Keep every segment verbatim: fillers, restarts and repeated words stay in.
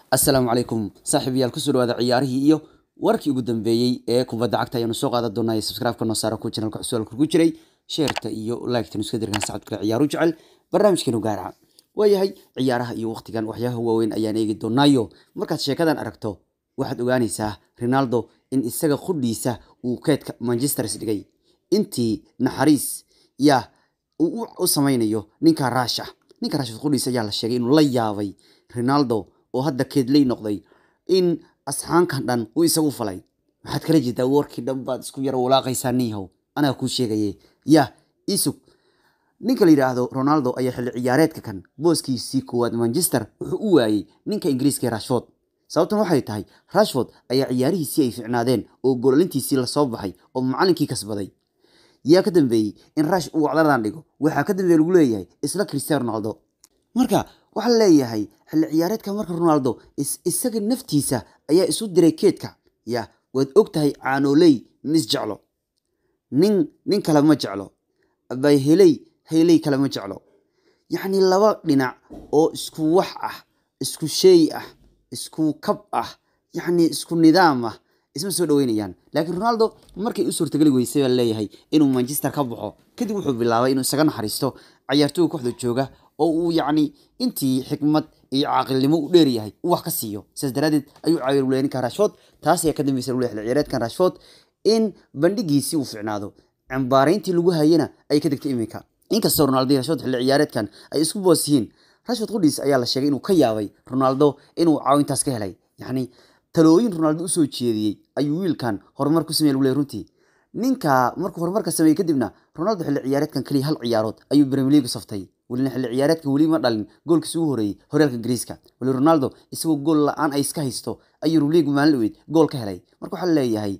السلام عليكم صاحب يال كسر هذا عياره iyo warkii ugu dambeeyay ee kubadda cagta ayanu soo qaadan doonaa subscribe kana saara ku channelka cusub ku jiray share-ta iyo like-tan isku dirkan saacad kale ciyaaru jecel barnaamijkeenu gaaraca wayahay ciyaaraha iyo waqtigan waxyaha waaweyn ayaan eegi doonaayo markaad sheekadan aragto waxaad ogaanaysaa Ronaldo in isaga khuddiisa uu keedka Manchester dhigay intii naxariis ya uu u samaynayo ninka Rasha ninka Rasha khuddiisa ayaa la sheegay inuu la yaabay Ronaldo oo hadda keedlay noqday in asxaankan dhan uu isagu falay waxaad kala jeedaa warkii dhan baad isku yar walaaqaysaa niihow anaga ku sheegayay ya isug ninka la yiraahdo Ronaldo ayaa xilli ciyaareedka kan booskiisii koowaad Manchester wuxuu u waayay ninka Ingiriiska Rashford sababtan waxay tahay Rashford ayaa ciyaarihiisii ay fiicnaadeen oo goolintiisii la soo baxay oo macallinkii kasbaday yaa ka dambeeyay in Rash uu wacdaran dhigo waxa ka dambeeyay lagu leeyahay isla Cristiano Ronaldo marka waxa leeyahay xilli ciyaareedka marka Ronaldo isaga naftiisa ayaa isu diray keedka ya wad ogtahay caanoley mis jeclo nin nin kala ma jeclo bay helay helay kala ma jeclo yani laba dhinac oo isku wax ah isku shay ah isku kab ah yani isku nidaam ah isma soo dhaweynayaan laakiin Ronaldo markay u suurtagali weysay baa leeyahay inuu Manchester ka baxo kadib wuxuu bilaabay inuu isaga naxariisto ciyaartooyga kooxda jooga oo uu yani intii xikmad iyo aqalnimo u dheer yahay wax ka siiyo sidaas daraadeed ayuu caawir u leeyahay Rashford taas ayaa ka dambeysay u leeyahay ciyaareedkan Rashford in bandhigiisii uu fiicnaado cambaareyntii lagu hayana ay ka degtay iminka inkastoo Ronaldo iyo Rashford xilli ciyaareedkan ay isku boosihiin Rashford qudhiis ayaa la sheegay inuu ka yaabay Ronaldo inuu caawintaas ka helay yani talooyin Ronaldo u soo jeediyay ayuu wiilkan horumar ku sameeyay leeyahay runtii ninka markuu horumarka sameeyay kadibna Ronaldo xilli ciyaareedkan kaliya hal ciyaarood ayuu Premier League saftay ولنا حل عيارات كولي ما دالين جول كسوه هوري هوريالك إنجليزكا ولي رونالدو يسوي جول لان أي سكايستو أي روليج مالويد جول كهلاي مركو حل هي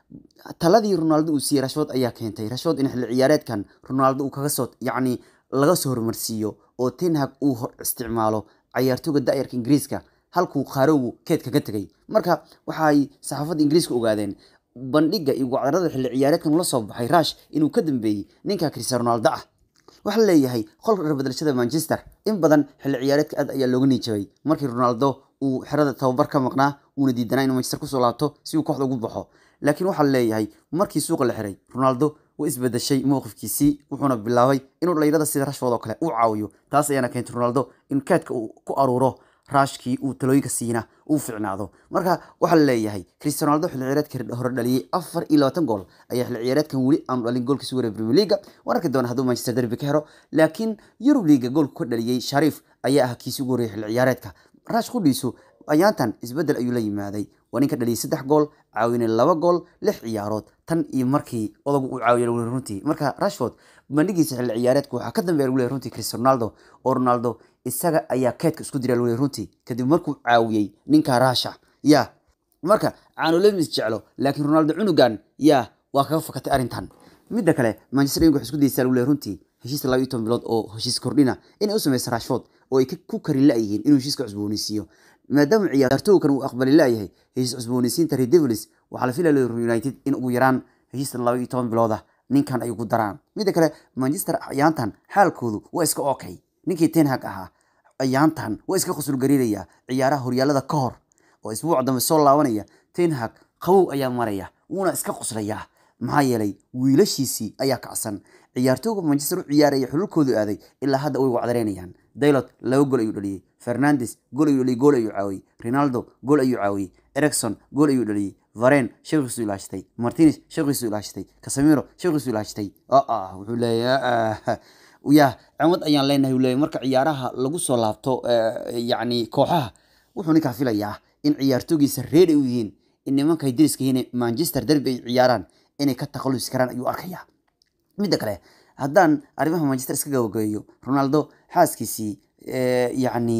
تلاذي رونالدو وسي راشفورد أياك هنتي راشفورد إن حل عيارات كان رونالدو وكغسوت يعني لغسور مرسيو أو تنهك أو استعماله عيارتو قد دايرك إنجليزكا halkuu qarow keedka ka tagay marka waxay saxaafada Ingiriiska ogaadeen bandhiga iyo wacdarada xilli ciyaareedkan la soo baxay Rash inuu ka dambeeyay ninka Cristiano Ronaldo ah waxa leeyahay qolka beddelashada Manchester in badan xilli ciyaareedka aad ayaa looga niijay markii Ronaldo uu xirada tababar ka maqnaa uu diidanay inuu Manchester ku soo laabto si uu kooxda ugu baxo laakiin waxa leeyahay markii suuqa la xiray Ronaldo uu isbedeshay mowqifkiisii wuxuuna bilaabay inuu dhalinyarada sida Rashford oo kale u caawiyo taas ayaana keentay Ronaldo in keedka uu ku aruuro Rashkii uu talooyinka siina uu fiicnaado marka waxa leeyahay Cristiano Ronaldo xilli ciyaareedkii hore dhaliyay afar iyo labaatan gool ayaa xilli ciyaareedkan wali aan dhalin goolkiisa wareeg Premier League wararka doona haduu Manchester derby ka helo laakiin Europe League gool ku dhaliyay Sharif ayaa ah kiisi ugu horeeyay xilli ciyaareedka Rash qudhiisu ayaantan isbedel ayuu la yimaaday waa ninka dhaliyay saddex gool caawinay laba gool lix ciyaarood tan iyo markii odagu uu caawiyay runtii marka Rashford bandhigiisa xilli ciyaareedku waxa ka dambeeyay uu leeyahay runtii Cristiano Ronaldo oo Ronaldo isaga ayaa keedka isku diray uu runtii kadib markuu caawiyay ninka Rasha ya marka aanu leemis jeclo laakiin Ronaldo cunugan ya waa ka fakatay arintan midda kale Manchester United isku dayay uu leeyahay runtii heshiis laba iyo toban bilood oo heshiis kordhina in uu sameeyo Rashford oo ay ku kari laayihiin inuu heshiiska cusboonaysiiyo maadaama ciyaartooygu kan uu aqbali laayahay heshiis cusboonaysiinta Red Devils waxa la filayaa United in ugu yaraan heshiis laba iyo toban bilood ah ninkan ay ugu daraan midda kale Manchester ayaantan xaalkoodu waa iska okay ninkii Ten Hag ahaa ayaantan waa iska qusul gariiraya ciyaaraha horyaalada ka hor oo isbuuc dambe soo laabanaya Ten Hag qabow ayaa maraya una iska quslaya maxaa yeelay wiilashiisii ayaa kacsan ciyaartooyga Manchester u ciyaaraya xululkoodu aaday ilaa hadda way wacdareynayaan Dalot laba gool ayuu dhaliyay Fernandes gool ayuu dhaliyay gool ayuu caawiyay Ronaldo gool ayuu caawiyay Erikson gool ayuu dhaliyay Varane shaqiisu ilaashtay Martinez shaqiisu ilaashtay Casemiro shaqiisu ilaashtay ah ah wuxuu leeyahay ويا عمود أيان لين هؤلاء مركع عيارها لجوسو لابتو يعني كوحها وحنا كافيلا يا إن عيارتوجي سرير وين إن ما كيدرس كهنا مانشستر دربي عياران إن كتقلوا سكران أيو أركيا ميدا كله هدان أريمها مانشستر سكجو جيو رونالدو حاس كيسي اه يعني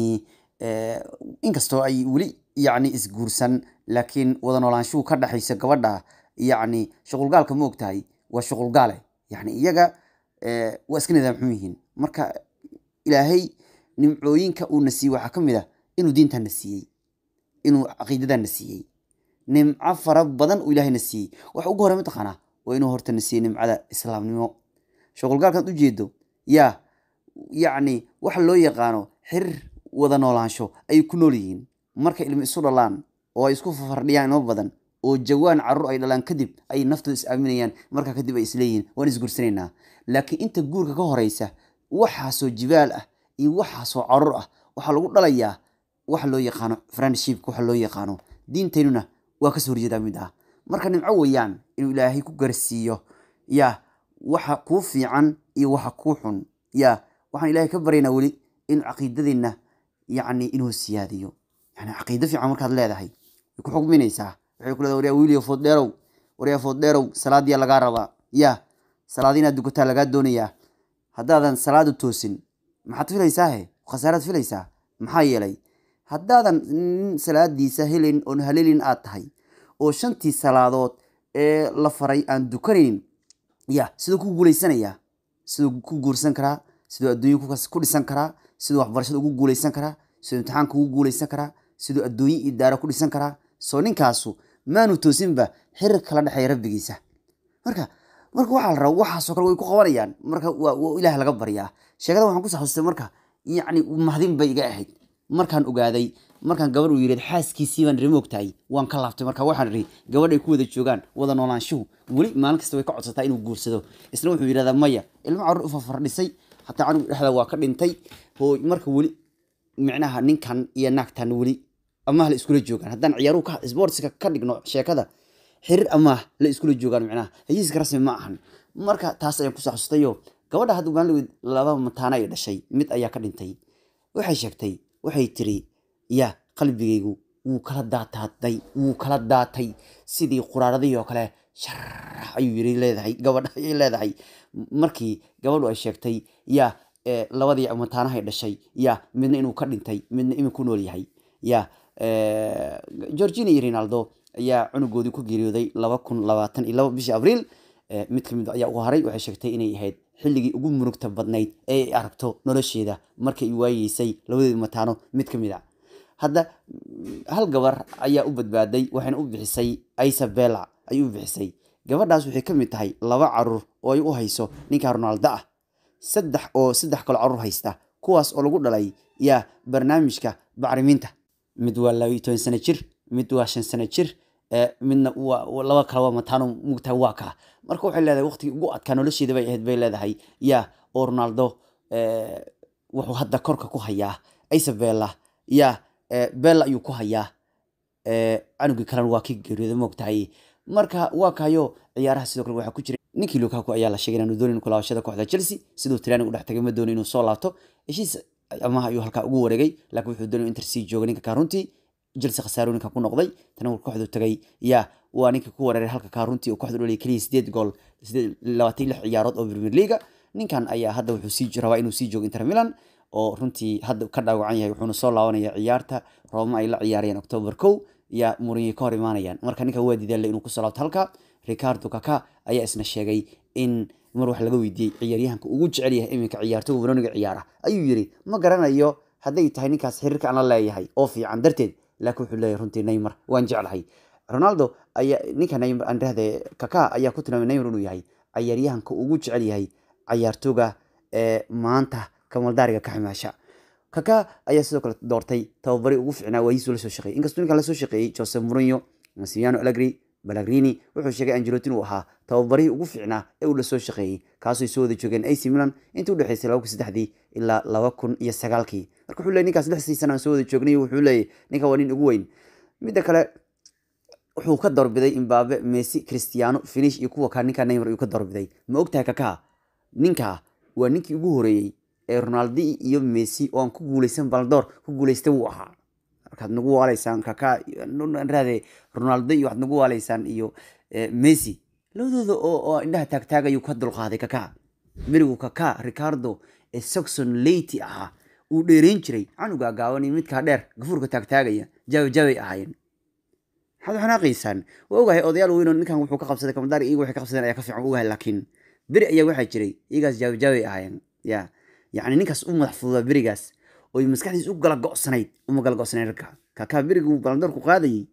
اه إنكستو أي ولي يعني إسجورسن لكن وضنا لانشو كرده حيس كورده يعني شغل قال كموقتاي وشغل قاله يعني يجا واسكن ذا محميين مركا إلهي نمعوين كأو نسي وحكمه إنه دين تنسيه إنه عقيدة نسيه نم عفر بدن وإلهي نسيه وحقوقه رمتقنا وإنه هرت نسيه نم على إسلام نمو شغل قال كان تجيده يا يعني وحلو يقانو حر وذا نولانشو أي كنوليين marka ilmi isu dhalaan oo ay isku fardhiyaan inoo badan oo jawaan carruur ay dhalaan kadib ay naftooda is aaminayaan markaa kadib ay isleeyihiin waan isguursanaynaa laakiin inta guurka ka horeysa waxaasoo jibaal ah iyo waxaasoo carruur ah waxaa lagu dhalayaa waxa loo yaqaano friendship waxa loo yaqaano diinteynuna waa kasoo horjeedaa mid ah marka nimco weeyaan inuu ilaahay ku garsiiyo yaa waxa kuu fiican iyo waxa kuu xun yaa waxaan ilaahay ka baryaynaa weli in caqiidadeenna yacni inuu siyaadiyo yani caqiido fiican markaad leedahay way ku xukminaysaa waxay ku leedahay waryaa wiiliyo fooddheerow waryaa fooddheerow salaadiyaa lagaa rabaa yaa salaad inaad dukataa lagaa doonayaa haddaadan salaadu toosin maxaad filaysaahe khasaaraad filaysaa maxaa yeelay haddaadan nin salaadiisa helin oon haleelin aad tahay oo shantii salaadood ee la faray aan dukanaynin ya siduu ku guulaysanayaa siduu ku guursan karaa siduu adduunyo ku dhisan karaa siduu waxbarashada ugu guulaysan karaa siduu imtixaanka ugu guulaysan karaa siduu adduunyo idaara ku dhisan karaa soo ninkaasu maanu toosinba xirir kala dhexeeya rabbigiisa marka marka waxaa la rabaa waxaasoo kale way ku qabanayaan marka waa ilaah laga baryaa sheekada waxaan ku saxustay marka yacni mahdin bay iga ahayd markaan ogaaday markaan gabadh uu yidhi xaaskiisii baan rimo ogtahay waan ka laabtay marka waxaan idhi gabadh ay ku wada joogaan wada noolaanshuhu weli maalin kasta way ka codsataa inuu guursado isna wuxuu yidhahdaa maya ilmo carruur u fafardhisay hataa canug dhexda waa ka dhintay oo marka weli micnaha ninkan iyo naagtan weli amaah la iskula joogaan haddaan ciyaaruhu ka sportska ka dhigno sheekada xiriir amaah la iskula joogaan micnaha heshiiska rasmi ma ahan marka taas ayaan ku saxsustayo gabadha hadda maalin laba mataana ay dhashay mid ayaa ka dhintay waxay sheegtay waxay tiri ya qalbigaygu wuu kala daataaday wuu kala daatay sidii quraaradii oo kale sharax ayuu yiri leedahay gabadha ay leedahay markii gabadhu ay sheegtay ya labadii mataanahay dhashay ya midna inuu ka dhintay midna inuu ku nool yahay ya Georgina iyo Ronaldo ayaa cunugoodii ku geeriyooday laba kun labaatan iyo laba bishii Abriil mid kamid ayaa ugu haray waxay sheegtay inay ahayd xilligii ugu murugta badnayd ee ay aragto nolosheeda markay waayeysay labadii mataano mid kamid ah hadda hal gabar ayaa u badbaaday waxayna u bixisay Isabella ay u bixisay gabadhaas waxay kamid tahay laba carruur oo ay u hayso ninka Ronaldo ah saddex oo saddex kale carruur haysta kuwaas oo lagu dhalay ya barnaamijka bacriminta mid waa laba iyo toban sano jir mid waa shan sano jir midna waa laba kale waa mataano mugta waa ka marka waxay leedahay waqti ugu adkaa nolosheeda bay ahayd bay leedahay ya oo Ronaldo wuxuu hadda korka ku hayaa Isabella ya Bella ayuu ku hayaa canugi kalena waa ki geeriyooday moogtahay marka waa kayo ciyaaraha sidoo kale waxa ku jira ninkii Lukaku ayaa la sheegay inuu doonin ku laabashada kooxda Chelsea sidoo training u dhex tagay ma doonin inuu soo laabto heshiis ama ayuu halka ugu wareegay laakiin wuxuu doonay Inter sii jooga ninka Karunti Chelsea khasaaro ninka ku noqday tan uu kooxdu tagay ya waa ninka ku wareeray halka Karunti oo kooxdu dhalay kaliya sideed gool labaatan iyo lix ciyaarood oo Premier League ninkan ayaa hadda wuxuu sii rabaa inuu sii joogo Inter Milan oo runtii hadda ka dhaawacan yahay wuxuuna soo laabanayaa ciyaarta Roma ay la ciyaarayeen October kow ya Mourinho ka hor imaanayaan marka ninka waa diiday inuu ku soo laabto halka Ricardo Kaka ayaa isna sheegay in mar wax laga weydiiyay ciyaaryahanka ugu jecel yahay iminka ciyaartooyga Baroniga ciyaara ayuu yiri ma garanayo haday tahay ninkaas xiriirka aan la leeyahay oo fiican darteed laakiin wuxuu leeyahay runtii Neymar waan jeclahay Ronaldo ayaa ninka Neymar aan raahday Kaka ayaa ku tilmaamay Neymar inuu yahay ciyaaryahanka ugu jecel yahay ciyaartooyga ee maanta kamal daariga ka ximaasha Kaka ayaa sidoo kale doortay tababari ugu fiicnaa waayis la soo shaqeeyay inkastoo ninka la soo shaqeeyay Jose Mourinho Massimiliano Allegri Pellegrini wuxuu sheegay Ancelotti inuu ahaa tababari ugu fiicnaa ee uu la soo shaqeeyay kaasoo soo wada joogeen A C Milan intii u dhaxaysay laba kun iyo saddex ilaa laba kun iyo sagaal marka wuxuu leeyahay ninkaas lix sano soo wada joognay wuxuu leeyahay ninka waa nin ugu weyn mid kale wuxuu ka doorbiday Mbappe Messi Cristiano Finish iyo kuwa ka ninka Neymar uu ka doorbiday ma ogtahay Kaka ninka waa ninkii ugu horeeyay ee Ronaldo iyo Messi oo aan ku guuleysan Ballon d'Or ku guuleystay uu ahaa markaad nagu waaleysaan Kaka raade Ronaldo iyo waxaad nagu waaleysaan iyo Messi labadooda oo indhaha taag taag ayuu ka dulqaaday Kaka mirigu Kaka Ricardo ee Saxon Leyti ah uu dheereen jiray canuga gaawani midka dheer gafuurka taag taagaya jawi jawi ahaayeen hada xanaaqaysan waa ogahay odayaal weyn oo ninkan wuxuu ka qabsaday kamadaar iyagu waxay ka qabsadeen ayaa ka fiican ogahay laakiin biri ayaa waxa jiray iyagas jawi jawi ahaayeen ya يعني نكاس أم محفوظة بريجاس ويمسكني سوق قلق قصنيد أم قلق قصنيد ركع كاكا بريجو بلندر كقاضي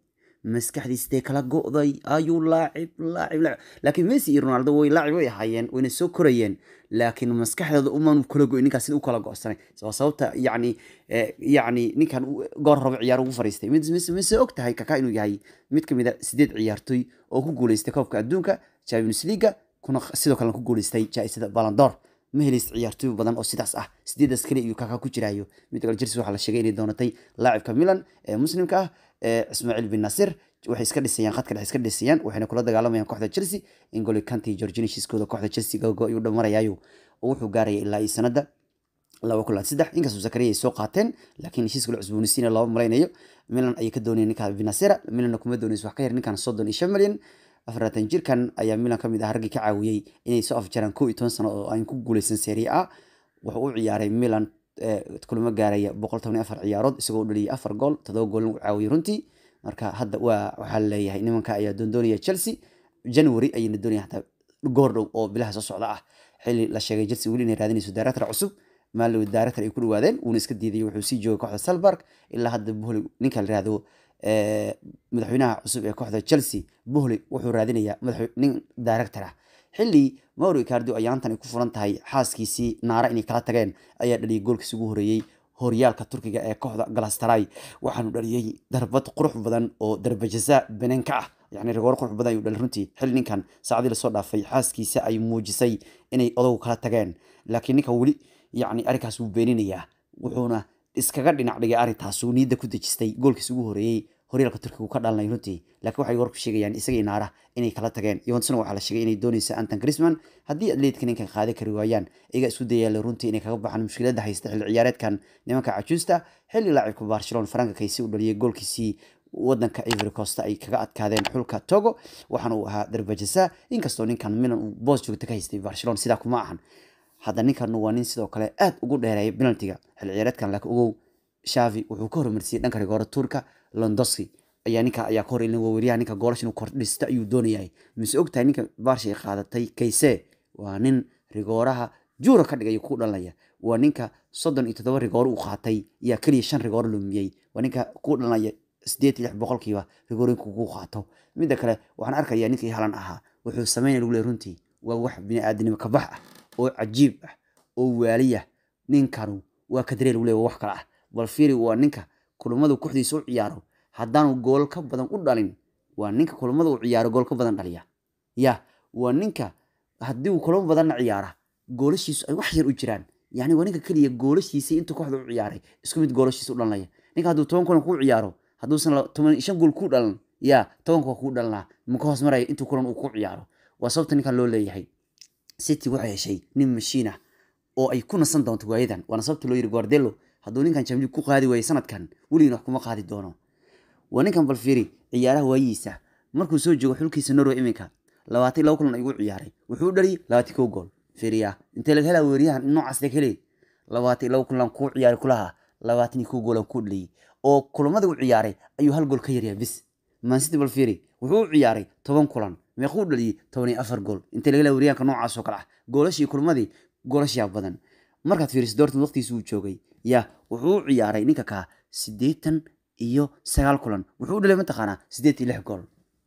maskaxdiisa kala go'day ayuu laacib laacib laacib laakiin Messi iyo Ronaldo way laacib way ahaayeen wayna soo korayeen laakiin maskaxdooda uma kala go'in ninkaas sidoo kala go'sanay sababta yacni yacni ninkan goor rabo ciyaar ugu fariistay mid Messi og tahay Kaka inuu yahay mid kamid ah sideed ciyaartoy oo ku guuleystay koobka adduunka Champions League kuna sidoo kale ku guuleystay jaa'isada Ballon d'Or ma helis ciyaartoy badan oo sidaas ah sideedas kale iyo Kaka ku jiraayo mid kale Chelsea waxa la sheegay inay doonatay laacibka Milan ee muslimka ah Ismail bin Nasir waxay iska dhisayaan qadka dhex iska dhisayaan waxayna kula dagaalamayaan kooxda Chelsea N'Golo Kante iyo Jorginho Shisqooda kooxda Chelsea gogo ayuu dhamarayaayo oo wuxuu gaarayay ilaa iyo sanada laba kun iyo saddex inkastoo Zakaria ay soo qaateen laakiin heshiiska la cusboonaysiin laba malaynayo Milan ay ka doonayeen ninka bin Nasir Milan kuma doonayso wax ka yar ninkan soddon iyo shan milyan afartan jirkan ayaa Milan kamid ah ragii ka caawiyay inay soo afjaraan kow iyo toban sano oo ay ku guuleysan Serie A wuxuu u ciyaaray Milan kulama gaaraya boqol toban iyo afar ciyaarood isagoo dhaliyay afar gool todoba gool uu caawiyay runtii marka hadda waa waxa la leeyahay nimanka ayaa doondoonaya Chelsea January ayayna doonayaan hada goor dhow oo bilaha soo socda ah xilli la sheegay Chelsea wali inay raadinayso director cusub maal uu director ay ku dhawaadeen uu iska diiday wuxuu sii joogay kooxda Salzburg ilaa hadda Boehly ninka la raado ee madaxweynaha cusub ee kooxda Chelsea Boehly wuxuu raadinayaa madaxweyne director ah xilli Mauro Icardi ayaantan ay ku furan tahay xaaskiisii naara inay kala tageen ayaa dhaliyay goolkiisa ugu horeeyay horyaalka Turkiga ee kooxda Galatasaray waxaanu dhaliyay darbad qurux badan oo darba jazaa bananka ah yani rigoor qurux badan ayuu dhalay runtii xilli ninkan saacadii la soo dhaafay xaaskiisa ay muujisay inay odow kala tageen laakiin ninka wali yani arrinkaas uu beeninayaa wuxuuna iskaga dhinac dhigay arrintaas uu niyada ku dejistay goolkiisa ugu horeeyay horyaalka Turkiga ka dhalanay runtii laakiin waxay warku sheegayaan isaga inaara inay kala tageen Juventus waxa la sheegay inay doonayso Antoine Griezmann hadii Atletico ninka qaadi kari waayaan iyaga isku dayay runtii inay kaga baxaan mushkilada haysta xilli ciyaareedkan nimanka cajuusta xilli laacibka Barcelona Franka Kaysi u dhaliyay goolkiisii wadanka Ivory Coast ay kaga adkaadeen xulka Togo waxaana uu ahaa darba jazaa inkastoo ninkan Milan uu boos joogta ka haystay Barcelona sida kuma ahan hada ninkan waa nin sidoo kale aad ugu dheereeyay penaltiga xilli ciyaareedkan laakiin ugu Xavi wuxuu ka hormarsiyay dhanka rigoora Turka Lewandowski ayaa ninka ayaa ka hor ilin weeryaha ninka goolasha inuu kordhista ayuu doonayay mise ogtahay ninka Barca ay qaadatay Kayse waa nin rigooraha juura ka dhigay ku dhalaya waa ninka soddon iyo toddoba rigoor uu qaatay iyo kaliya shan rigoor lumiyay waa ninka ku dhalaya sideed iyo lix boqolkiiba rigoorinka ku qaato midda kale waxaan arkayaa ninkii halan ahaa wuxuu sameeyay lagu leeyahay runtii waa wax bini aadamnimo ka bax ah oo cajiib ah oo waaliya ninkanu waa ka dareer lagu leeyahay wax kala ah bal fiiri waa ninka kulamada kooxdiisa u ciyaaro haddaan gool ka badan u dhalin waa ninka kulamada u ciyaaro gool ka badan dhaliya ya waa ninka haddii uu kulamo badan ciyaara goolashiisu ay wax yar u jiraan yani waa ninka kaliya goolashiisa inta kooxda u ciyaaray isku mid goolashiisa u dhalanaya ninka hadduu toban kulan ku ciyaaro hadduusan toban iyo shan gool ku dhalan ya toban kulan ku dhalnaa ma ka hoos maraya intuu kulan uu ku ciyaaro waa sababta ninkan loo leeyahay City waxay heshay nin mashiin ah oo ay ku nasan doonto waayadan waana sababta loo yiri Guardiola hadduu ninkan Champions League ku qaadi waayo sanadkan waliina wax kuma qaadi doono waa ninkan balfiiri ciyaaraha waayiisa markuu soo joogo xulkiisa Norway iminka labaatan iyo laba kulan ayuu ciyaaray wuxuu dhaliyay labaatan iyo kow gool fiiriya inta laga helaa weeriyahan noocaas la kale labaatan iyo laba kulan ku ciyaaray kulaha labaatan iyo kow gool ku dhaliyay oo kulamada uu ciyaaray ayuu hal gool ka yaryahay bis Man City balfiiri wuxuu ciyaaray toban kulan meequu dhaliyay toban iyo afar gool inta laga helaa weeriyahanka noocaas oo kala ah goolashii kulamadi goolashiya badan markaad fiiriso Dortmund waqtigiisa uu joogay ya wuxuu ciyaaray ninka ka siddeetan iyo sagaal kulan wuxuu dhalay mataqaana siddeed iyo lix gool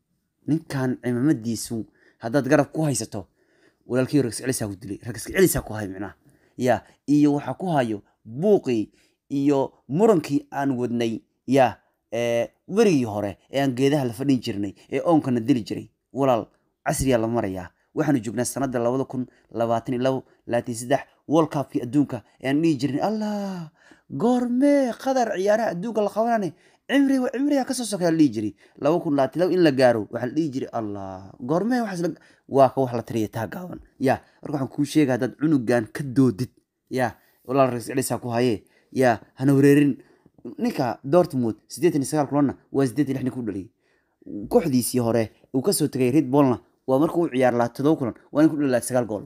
ninkan ciidamadiisu haddaad garab ku haysato walaalkii Rex Elisa ku dilay Rex Elisa ku hay macna ya iyo waxa ku hayo buuqi iyo murankii aan wadnay ya ee warigii hore ee aan geedaha la fadhin jirnay ee oonkana dili jiray walaal casriya la maraya waxaanu joognaa sanada laba kun labaatan iyo laba labaatan iyo saddex World Cup ki adduunka ee aan dhigi jirnay Allah goorme qadar ciyaaraha adduunka la qabanane cimri wa cimri ka soo sokay dhigi jiray laba kun labaatan iyo laba in la gaaro waxa la dhigi jiray Allah goorme wax la waa ka wax la tiriyo taa gaaban ya marka waxaan ku sheegay dad cunugan ka doodid ya walaal Rex Elisa ku haye ya hana wareerin ninka Dortmund siddeetan iyo sagaal kulanna waa siddeed iyo lix nin ku dhaliyay kooxdiisii hore uu ka soo tagay Red Bullna waa markuu u ciyaar lahaa todoba kulan waa in ku dhalay sagaal gool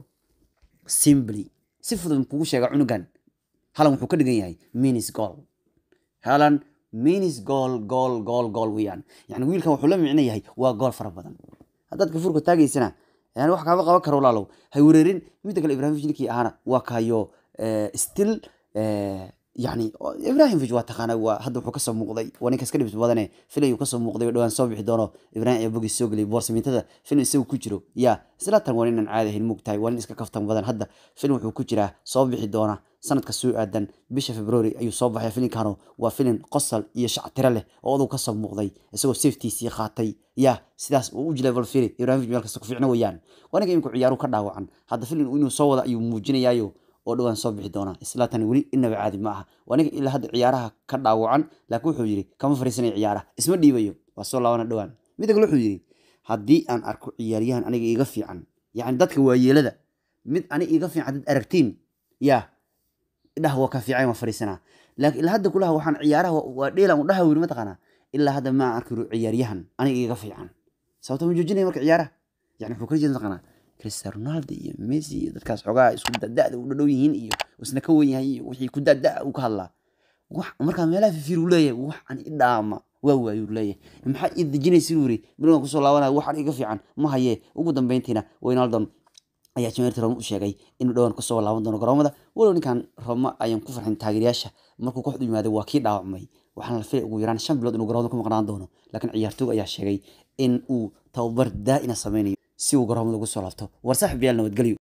simply si fudud kugu sheega cunugan halan wuxuu ka dhigan yahay minis goal halan minis goal goal goal goal weeyaan yani wiilkan wuxuu la micno yahay waa gool fara badan haddaad ka furka taageysana yani wax kaaba qaban karo walaalow hay wareerin mid kale Ibrahimovic ninkii ahana waa kayo still يعني إبراهيم في جوات خانة وهذا حكسه مقضي وأنا كسكري بتبادنه فيلم يكسر مقضي ودوان صوب حدانه إبراهيم يبقى السوق اللي بورس من هذا فيلم يسوي كجرو يا سلا تنورين عاده المقتاي وأنا إسك كفتم بدن هذا فيلم وحو كجرا صوب حدانه سنة كسوق أدن بيش فبراير أيو صوب حيا فيلم كانوا وفيلم قصل يشع ترله وهذا كسر مقضي يسوي سيفتي سيخاتي يا سداس وجل بالفيلم إبراهيم في جوات كسر فيعنا ويان وأنا كيمكن عيارو كذا وعن هذا فيلم إنه صوّد أيو موجين يايو oo dhawaan soo bixi doona isla tan wali inaba caadi ma aha waniga ila had ciyaaraha ka dhaawacan laakiin wuxuu yiri kama fariisanay ciyaaraha isma dhiibayo waa soo laabana dhawaan mid kale wuxuu yiri hadii aan arko ciyaaryahan aniga iga fiican yaani dadka waayeelada mid aniga iga fiican dad aragtiin ya dhaha waa ka fiican ma fariisana laakiin ila hadda kulaha waxaan ciyaaraha waa dheelan u dhaha wiri ma taqana ila hadda ma arko ciyaaryahan aniga iga fiican sababta ma joojinay marka ciyaaraha yani wuxuu ka jeedan taqana Cristiano Ronaldo iyo Messi iyo dadkaas xogaa isku dadaada u dhaw yihiin iyo isna ka weyn yahay wixii ku dadaada uu ka hadlaa wax marka meelaha fiir u leeyahay wax aan idhaama waa waayu leeyahay maxay idjinaysi wuri bilaa ku soo laabanaa wax aan iga fiican ma haye ugu dambeyntiina Ronaldo ayaa Champions u sheegay inuu dhawaan ku soo laaban doono garoomada walow ninkan Roma ayaan ku farxin taageerayaasha markuu kooxdu yimaado waa kii dhaawacmay waxaan la filayay ugu yaraan shan bilood inuu garoomada ku maqnaan doono laakiin ciyaartoyga ayaa sheegay in uu tababar daa'ina sameeyo si uu garoomada ugu soo laabto war saaxiib yaalna wad galiyo